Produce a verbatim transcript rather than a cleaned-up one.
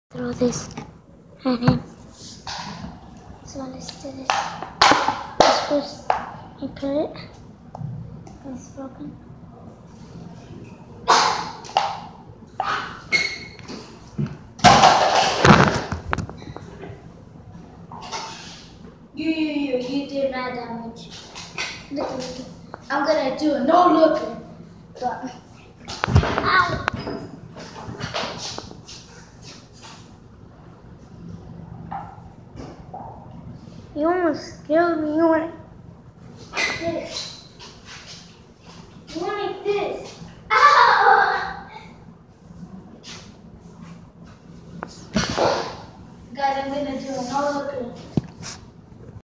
Throw this at him. So let's do this. Let's first you put it. It's broken. You, you, you, you did not damage. Look, look, look. I'm gonna do a no looking. But, ow! You almost killed me. You want Yes.